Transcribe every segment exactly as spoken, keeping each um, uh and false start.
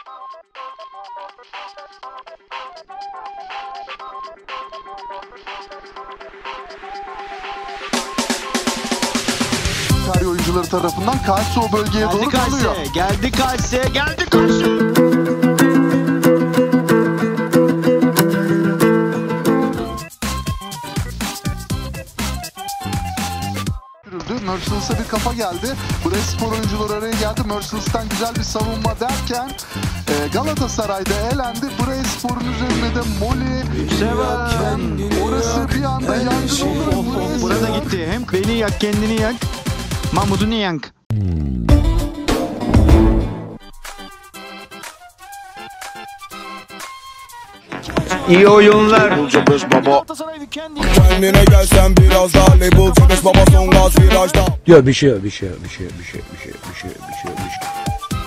İtalya oyuncuları tarafından Kalsi o bölgeye geldi doğru Kalsi, kalıyor. geldi Kalsi, geldi Kalsi. Merciless'a bir kafa geldi. Brestspor oyuncuları araya geldi. Merciless'tan güzel bir savunma derken e, Galatasaray'da elendi. Brespor'un üzerine de Molly. Seven. Orası bir anda yangın olur. Of of, burada gitti. Hem beni yak, kendini yak. Mahmut'unu yak. İyi oyunlar. Kendine gelsen biraz daha label çekiş baba son gaz virajda. Ya bir şey bir şey bir şey bir şey bir şey bir şey bir şey bir şey.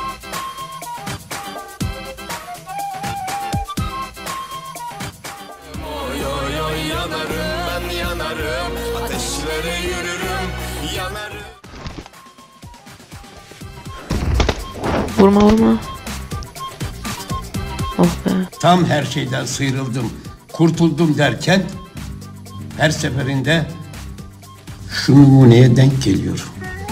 Oy oy oy yanarım ben yanarım. Ateşlere yürürüm yanarım. Vurma vurma. Oh be. Tam her şeyden sıyrıldım, kurtuldum derken her seferinde şu numuneye denk geliyorum.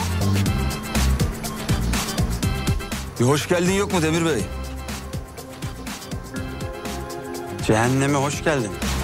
Bir hoş geldin yok mu Demir Bey? Cehenneme hoş geldin.